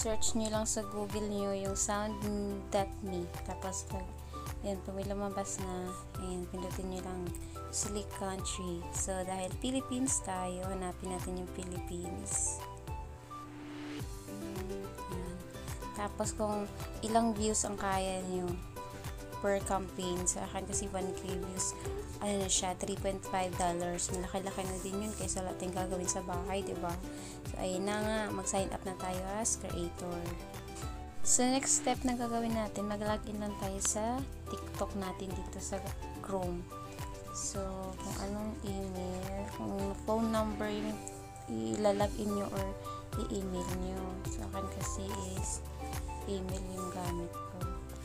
search nyo lang sa Google nyo yung sound.me. Tapos, yan, pag may lumabas na, ayan, pindutin nyo lang select country. So, dahil Philippines tayo, hanapin natin yung Philippines. Ayan. Tapos, kung ilang views ang kaya nyo per campaign. Sa akin kasi 1K views, ano na siya, $3.5. Malaki-laki na din yun kaysa lahat yung gagawin sa bahay, diba? So, ayun na nga, mag-sign up na tayo as creator. So, next step na gagawin natin, mag-login lang tayo sa TikTok natin dito sa Chrome. So, kung anong email, kung phone number yung ilalagin nyo or i-email nyo. Sa akin kasi is email yung gamit ko.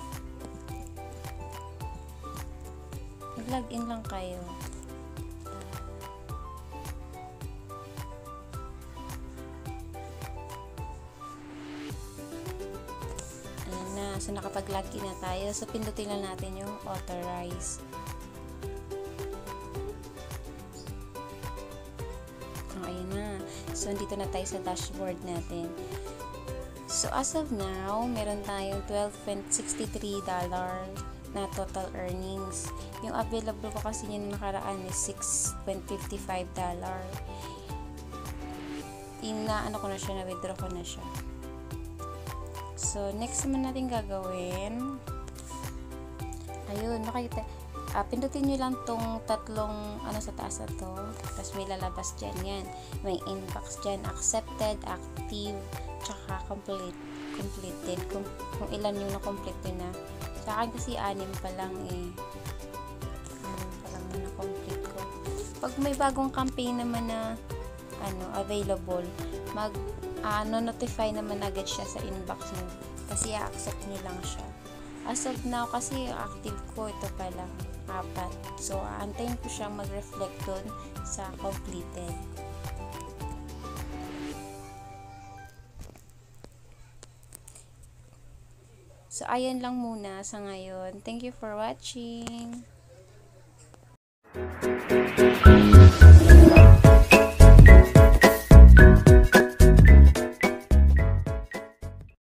Mag-login lang kayo. Ayan na. So, nakapag-login na tayo. So, pindutin lang natin yung authorize. Ayan na. So, dito na tayo sa dashboard natin. So, as of now, meron tayong $12.63 na total earnings. Yung available ko kasi yun nakaraan is $6.55. Ano ko na siya, na-withdraw ko na siya. So, next naman natin gagawin. Ayun, nakita. Pindutin nyo lang tong tatlong sa taas na to. Tapos may lalabas dyan yan. May inbox dyan. Accepted, active, tsaka completed. Kung ilan yung na-complete na. Sa akin kasi 6 pa lang eh. 6 pa lang na na-complete ko. Pag may bagong campaign naman na available, notify naman agad siya sa inbox nyo. Kasi i-accept nyo lang siya. As of now, kasi active ko, ito pa lang, 4. So, aantayin ko siyang mag-reflect dun sa completed. So, ayan lang muna sa ngayon. Thank you for watching.